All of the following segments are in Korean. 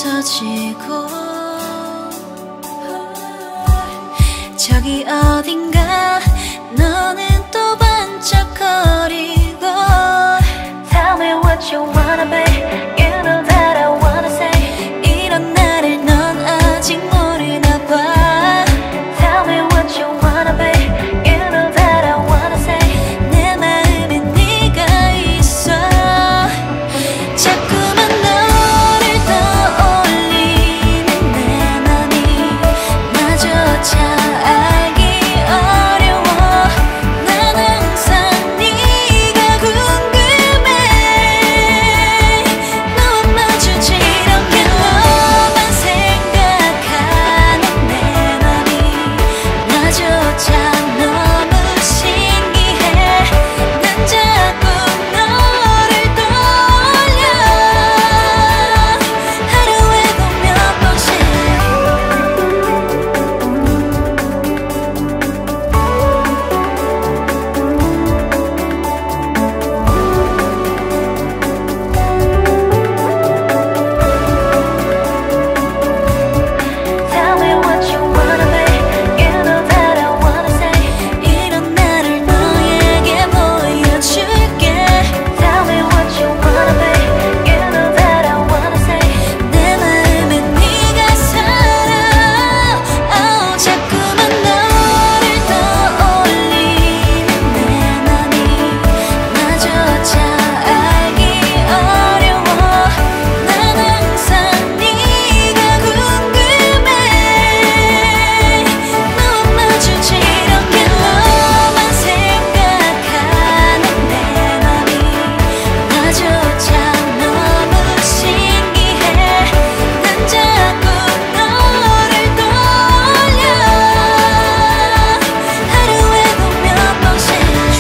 부서지고 저기 어딘가 너는 또 반짝거리고 Tell me what you wanna be You know that I wanna say 이런 나를 넌 아직 모르나 봐 Tell me what you wanna be You know that I wanna say 내 마음에 네가 있어 자꾸만 너를 떠올리는 내 맘이 마저차 알기 어려워 난 항상 네가 궁금해 너와 마주치 이렇게 너만 생각하는 내 맘이 나조차 너무 신기해 난 자꾸 너를 떠올려 하루에도 몇 번씩 Tell me what you wanna be You know that I wanna say 이런 나를 너에게 보여줄게 Tell me what you wanna be You know that I wanna say 내 마음에 네가 살아 자꾸만 너를 떠올리는 내 맘이 나조차 알기 어려워 난 항상 네가 궁금해 너와 마주치 이렇게 너만 생각하는 내 맘이 나조차 너무 신기해 난 자꾸 너를 떠올려 하루에도 몇 번씩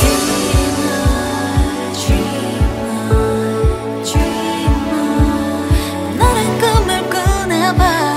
Dreamer 너란 꿈을 꾸나 봐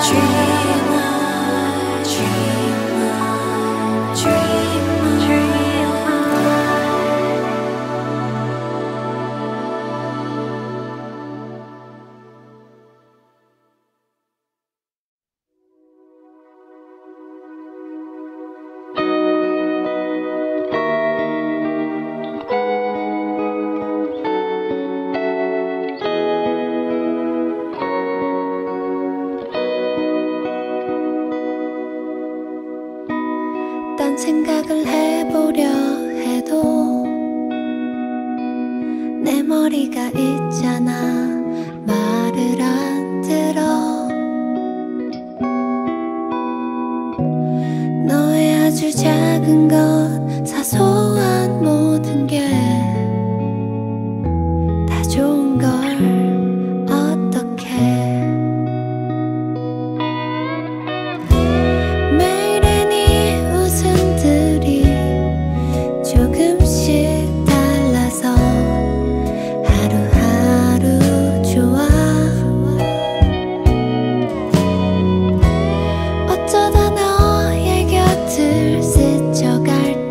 딴 생각을 해보려 해도 내 머리가 있잖아 말을 안 들어 너의 아주 작은 것 사소한 모든 게 다 좋은 걸 어떡해 매일의 네 웃음들이 조금씩 달라서 하루하루 좋아 어쩌다 너의 곁을 스쳐갈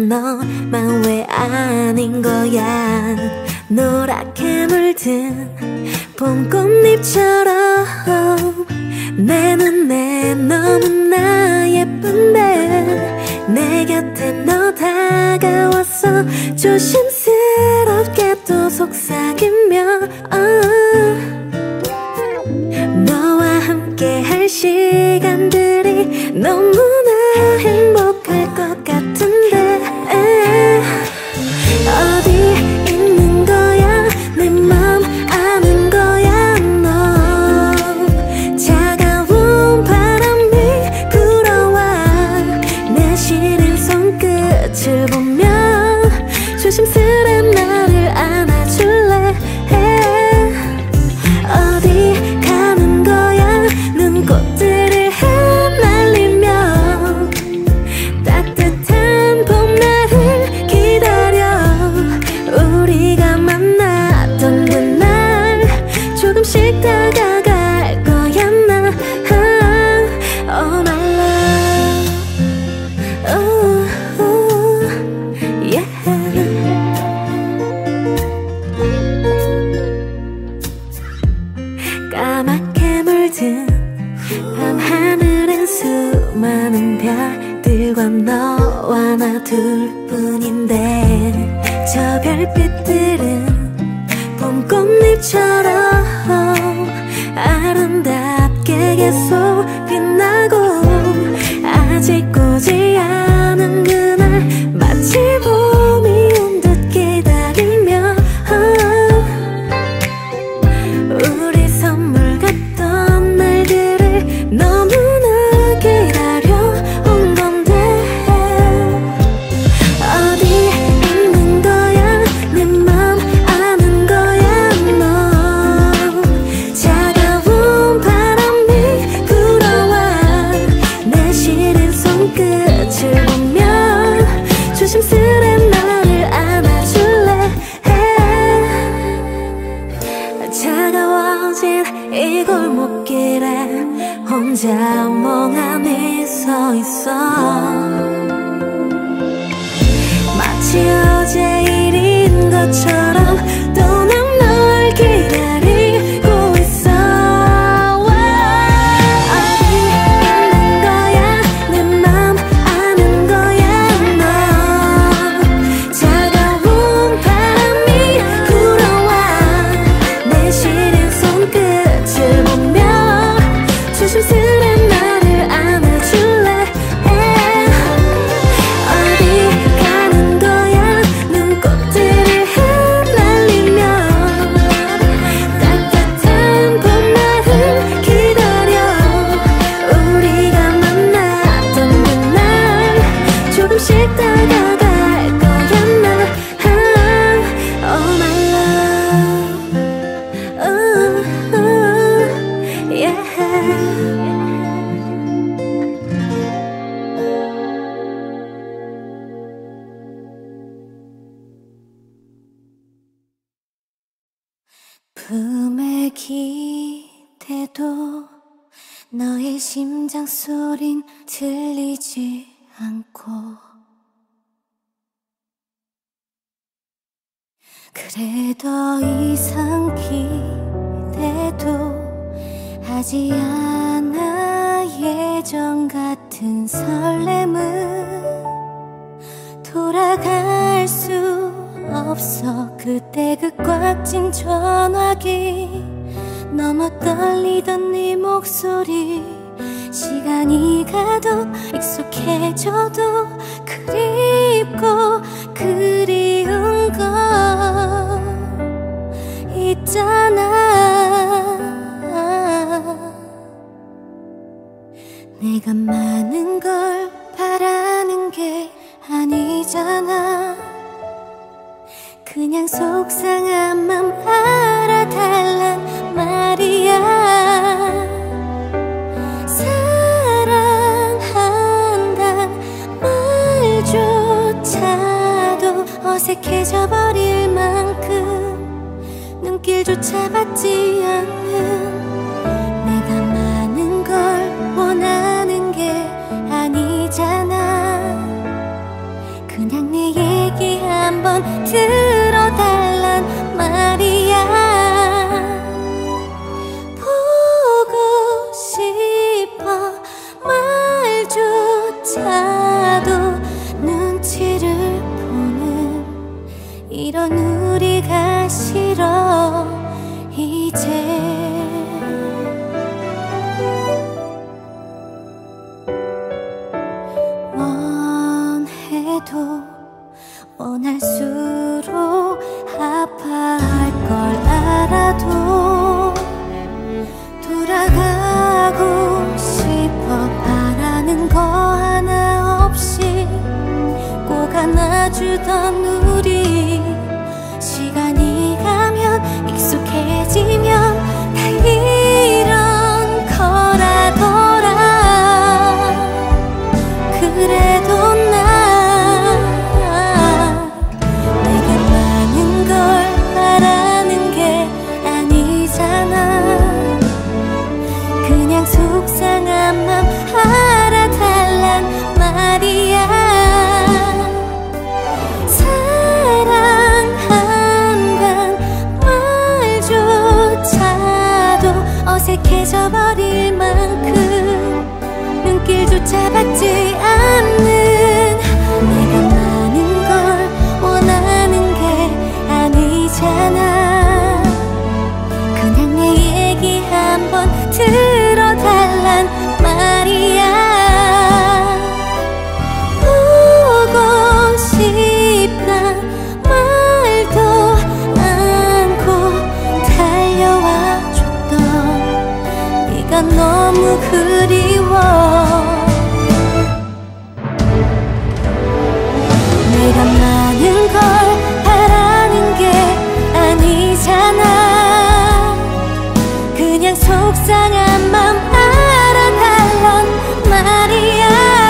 너만 왜 아닌 거야. 노랗게 물든 봄꽃잎처럼 내 눈에 너무나 예쁜데 내 곁에 너 다가와서 조심스럽게 또 속삭이며 너와 함께 할 시간들이 너무나 행복할 것 같은데 어디 있는 거야 내 맘 아는 거야 너 차가운 바람이 불어와 내 시린 손끝을 보며 조심스레 나를 안아줄래 어디 가는 거야 눈꽃들을 흩날리며 따뜻한 봄날을 기다려 우리가 만났던 그날 조금씩 다가갈 거야 나 Oh my love ooh, ooh, yeah. 까맣게 물든 밤하늘엔 수많은 별들과 너와 나 둘뿐인데 저 별빛들은 봄꽃잎처럼 아름답게 계속 빛나고 아직 오지 않은 그날 마치 봄이 온 듯 기다리며 우리 선물 같던 날들을 너무나 기다려온 건데 어디 있는 거야 내 맘 아는 거야 너 차가운 바람이 불어와 내 시린 손끝을 보며 조심스레 나를 안아줄래 차가워진 이 골목길에 혼자 멍하니 서 있어 마치 어제 일인 것처럼 또 난 널 기다리고 있어 어디 있는 거야 내 맘 아는 거야 너 차가운 바람이 불어와 내 시린 손끝을 보며 조심스레 나를 안아줄래 어디 가는 거야 눈꽃들을 흩날리며 따뜻한 봄날을 기다려 우리가 만났던 그날 조금씩 다가갈 거야 나 Oh my love ooh, ooh, yeah. 품에 기대도 너의 심장 소린 들리지 않고 그래 더 이상 기대도 하지 않아 예전 같은 설렘은 돌아갈 수 없어 그때 그 꽉 찐 전화기 너무 떨리던 네 목소리 시간이 가도 익숙해져도 그립고 그리운 거 있잖아 내가 많은 걸 바라는 게 아니잖아 그냥 속상한 맘 알아달란 말이야 사랑한단 말조차도 어색해져 버릴 만큼 눈길조차 받지 않는 내가 많은 걸 원하는 게 아니잖아 그냥 네 얘기 한번 들어달란 말이야. 보고 싶어 말조차도 눈치를 보는 이런 우리가 싫어 이제. 원해도 원할수록 아파할 걸 알아도 돌아가고 싶어. 바라는 거 하나 없이 꼭 안아주던 우리, 시간이 가면 익숙해지면 다 이런 거라더라. 그래도 난 내가 많은 걸 바라는 게 아니잖아. 그냥 속상한 맘 알아달란 말이야. 사랑한단 말조차도 어색해져 버릴 만큼 눈길조차 받지 않는, 내가 많은 걸 원하는 게 아니잖아. 그냥 내 얘기 한번 들어달란 말이야. 보고 싶단 말도 않고 달려와 줬던 네가 너무 그리워. 내가 많은 걸 바라는 게 아니잖아. 그냥 속상한 맘 알아달란 말이야.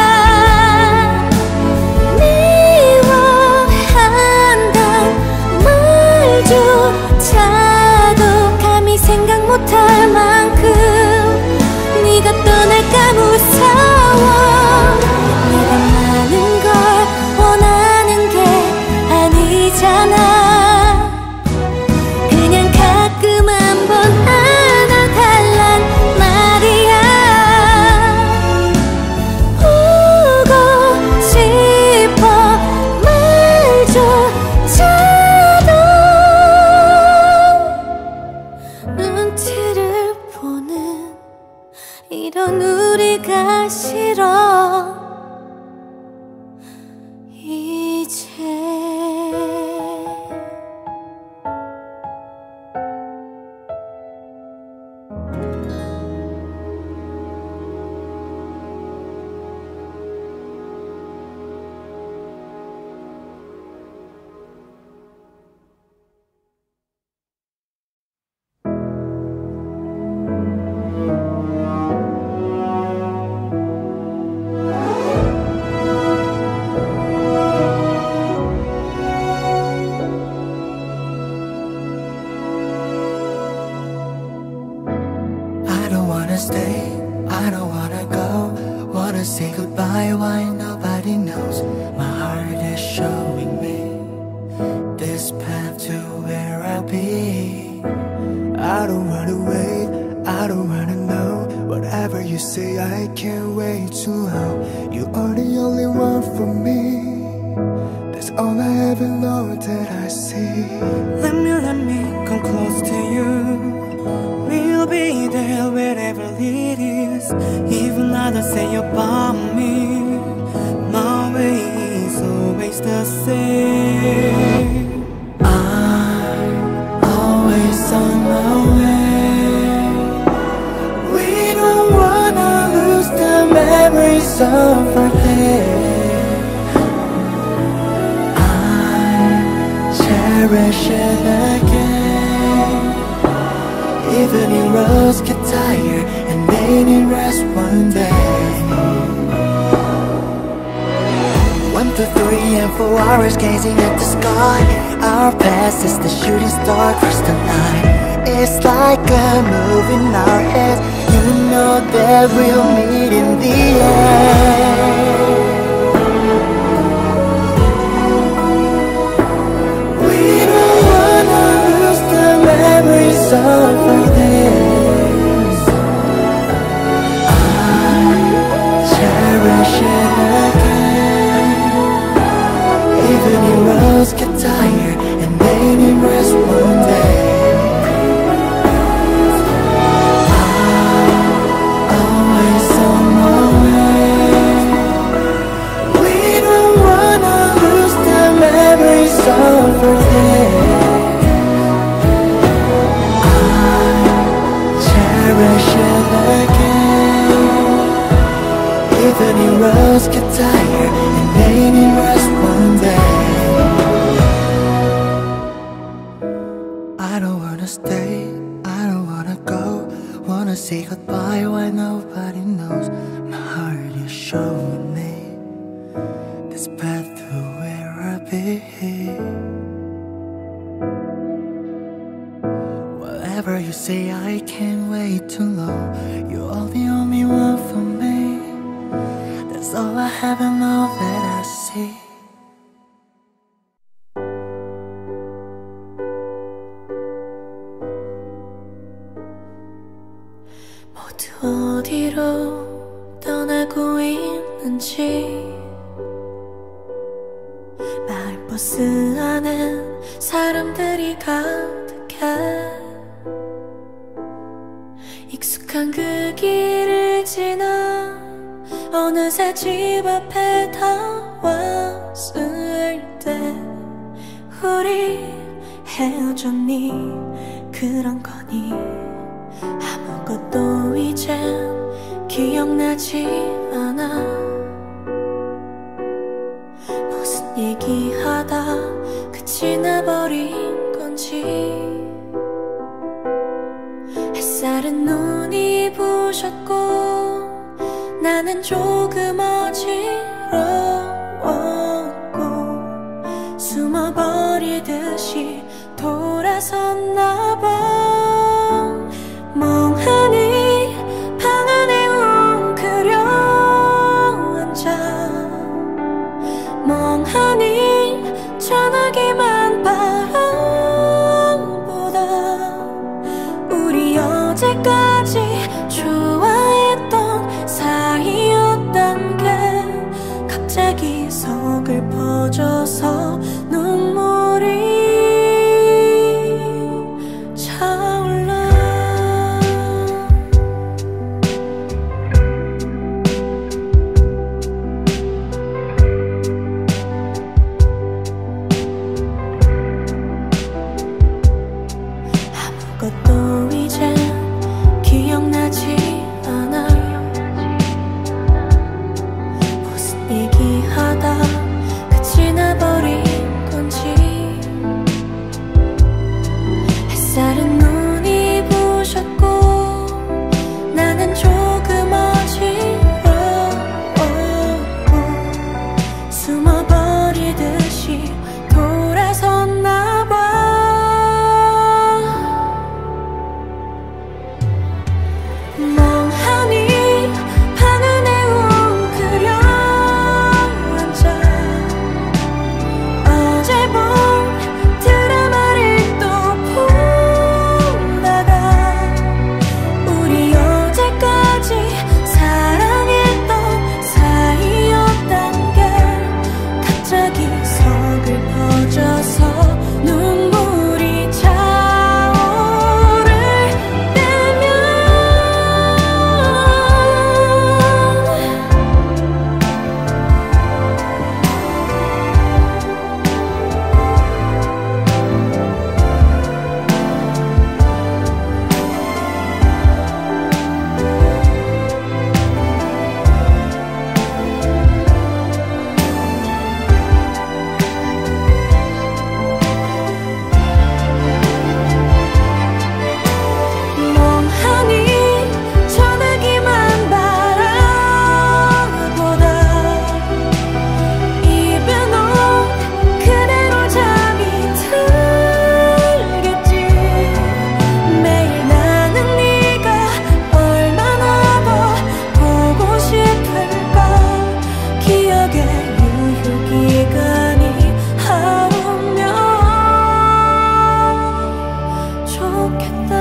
미워한단 말조차도 감히 생각 못할 만큼 네가 떠날까 무서워. 내가 많은 걸 원하는 게 아니잖아. 그냥 가끔 한번 안아달란 말이야. 보고 싶어 말조차도 눈치를 보는 이런 우리가 싫어 이제. Stay, I don't wanna go. Wanna say goodbye, why nobody knows. My heart is showing me this path to where I'll be. I don't wanna wait, I don't wanna know. Whatever you say, I can't wait to know. You are the only one for me. That's all I ever know that I see. Let me come close to you. We'll be there wherever it is. Even others say about me, my way is always the same. I'm always on my way. We don't wanna lose the memories of our day. I cherish it again. Even if roads get tired and they need rest one day. 1, 2, 3 and 4 hours gazing at the sky. Our past is the shooting star across the night. It's like a movie in our heads. You know that we'll meet in the end. be. Whatever you say, I can't wait too long. You are the only one for me. That's all I have and all that I see. 모두 어디로 떠나고 있는지 마을버스 안엔 사람들이 가득해. 익숙한 그 길을 지나 어느새 집 앞에 다 왔을 때 우리 헤어졌니? 그런 거니? 아무것도 이젠 기억나지 않아. 무슨 얘기하다 끝이 나버린 건지. 햇살은 눈이 부셨고 나는 조금 어지러웠고 숨어버리듯이 돌아섰나 봐. 멍하니 방 안에 웅크려 앉아 멍하니 전화기만 바라보다 우리 어제까지 좋아했던 사이였단 게 갑자기 서글퍼져서 눈물이 차올라. 아무것도 이제 기억나지 않아. 무슨 얘기하다 끝이 나버린 건지. 햇살은 눈이 부셨고 나는 조금 어지러웠고 숨어버리듯이 돌아섰나 봐. 멍하니 방 안에 웅크려 앉아 어제 본 드라마를 또 보다가 우리 어제까지 사랑했던 사이였단 게 갑자기 서글퍼져서 눈물이 차오를 때면 멍하니 전화기만 바라보다 입에 넣은 그대로 잠이 들겠지. 매일 나는 네가 얼마나 더 보고 싶을까. 기억의 유효기간이 하루면 좋겠다.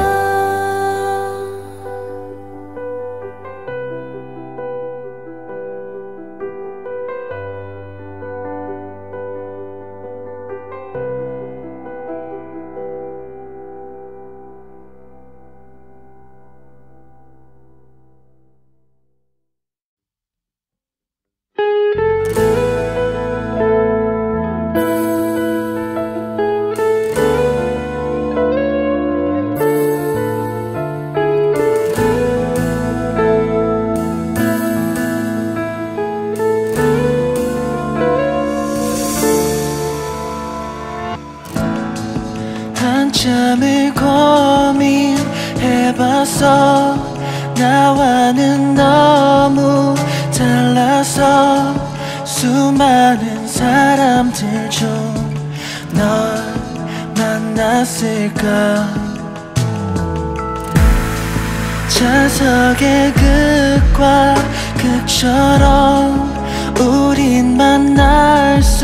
한참을 고민해봤어. 나와는 너무 달라서 수많은 사람들 중 널 만났을까. 자석의 극과 극처럼 우린 만날 수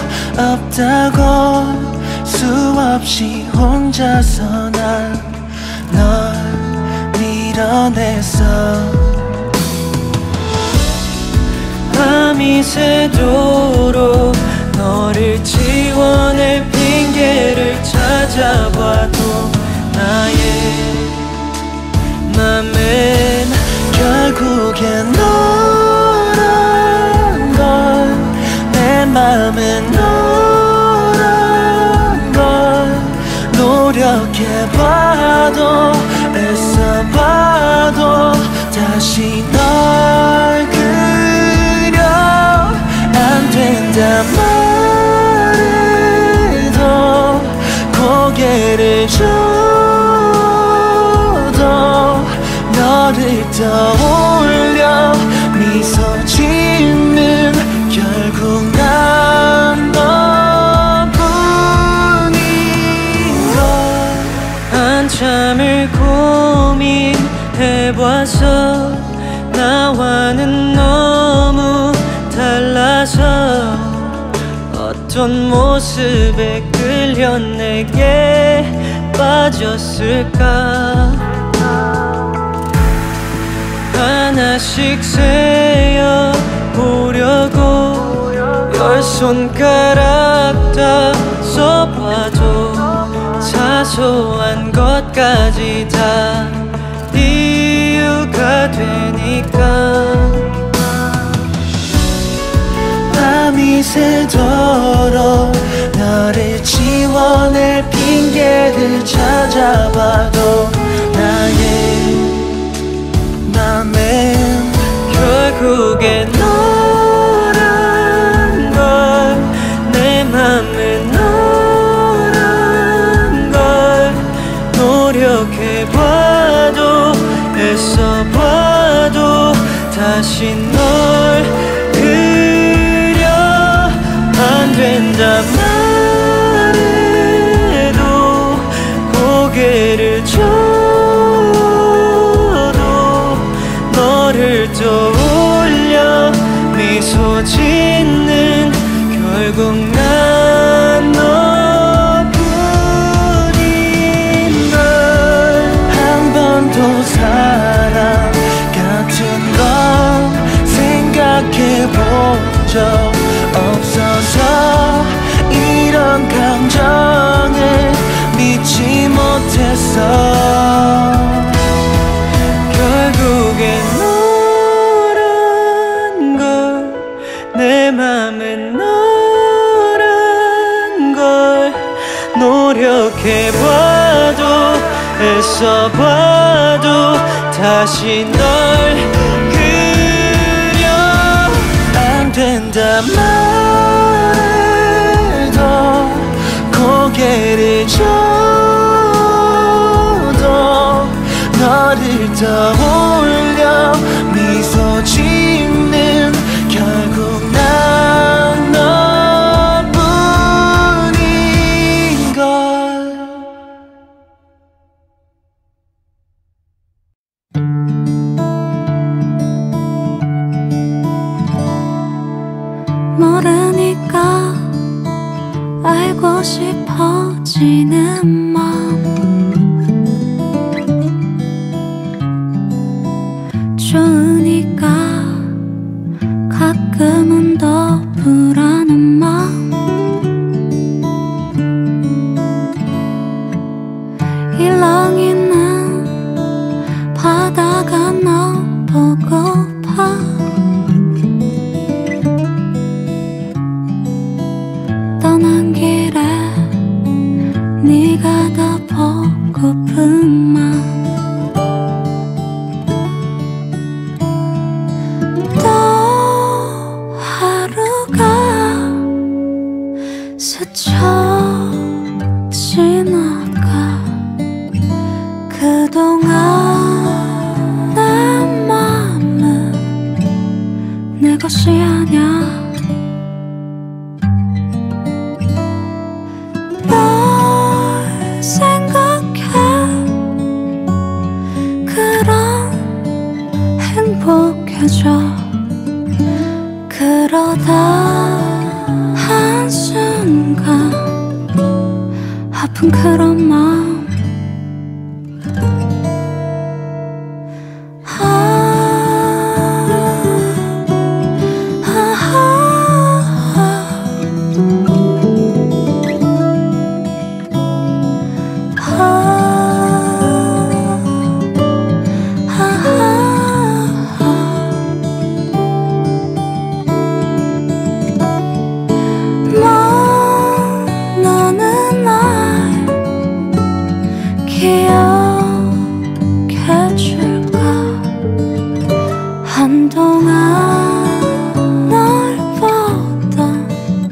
없다고 수없이 혼자서 난 널 밀어냈어. 밤이 새도록 너를 지워낼 핑계를 찾아봐도 나의 맘엔 결국엔 너란 걸, 내 맘엔 너란 걸. 노력해봐도 애써봐도 다시 널 그려 안 된단 말해도 고개를 줘도 너를 떠올려 미소 짓는 결국 난 너뿐인걸. 한참을 고민해봐서 나와는 너무 달라서 어떤 모습에 끌려 내게 빠졌을까. 하나씩 세어보려고 열 손가락 다 써봐도 사소한 것까지 다 이유가 되니까. 밤이 새도록 너를 지워낼 핑계를 찾아봐도 나의 맘엔 결국엔 너란 걸, 내 맘엔 너란 걸. 노력해봐도 애써봐도 다시 널 그려 안 된단 말해도 고개를 줘도 너를 떠올려 미소 짓는 결국 난 너뿐인걸. 한 번도 사랑 같은 건 생각해본 적 없어서 이런 감정을 믿지 못했어. 결국엔 너란 걸, 내 맘엔 너란 걸. 노력해봐도 애써봐도 다시 널 그려 안 된단 말해도 고개를 줘도 너를 떠올려 미소 짓는 결국 난 너뿐인걸. 모르니까 알고 싶어지는 마음, 좋으니까 가끔은 더 불안한 마음. 일렁이는 바다가 너 보고파. 떠난 길에 네가 더 보고픈 맘. 또 하루가 스쳐 지나가. 그동안 내 맘은 내 것이 아냐. 아픈 그런 마음 기억해줄까 한동안 널 보던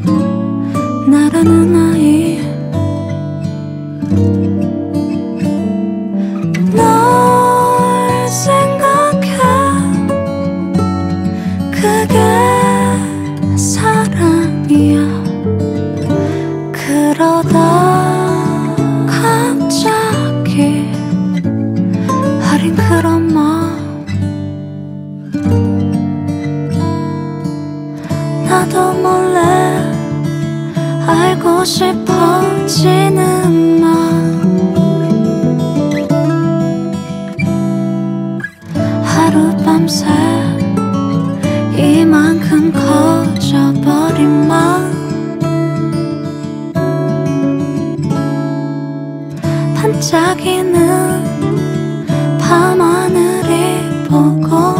나라는 아이 널 생각해 그게 사랑이야 그러다 갑자기 어린 그런 마음 나도 몰래 알고 싶어지는 마음 하룻밤새 이만큼 커져버린 마음 반짝이는 밤하늘이 보고